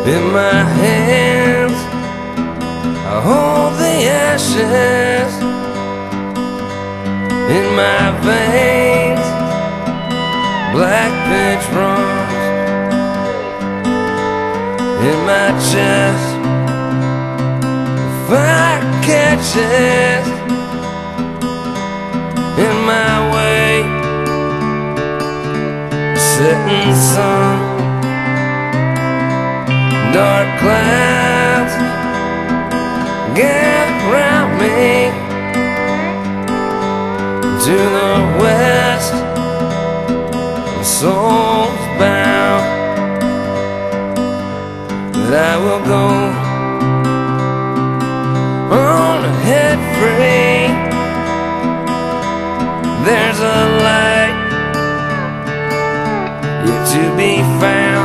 In my hands I hold the ashes. In my veins black pitch runs. In my chest fire catches. In my way setting sun. Dark clouds gather around me. To the west, my soul's bound. But I will go on ahead free. There's a light yet to be found.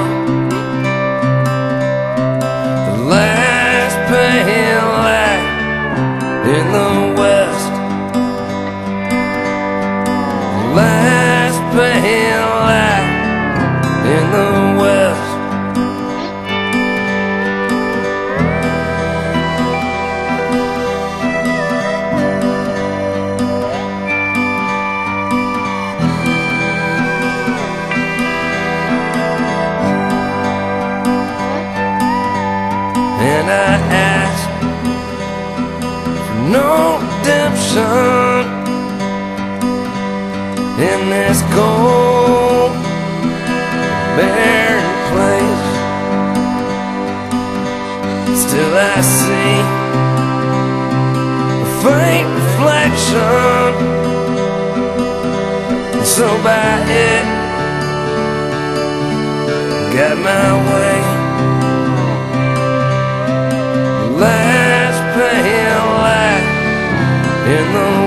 Last pale light in the west. Last pale light in the west. And I ask for no redemption in this cold, barren place. Still I see a faint reflection, and so by it got my way. Last pale light in the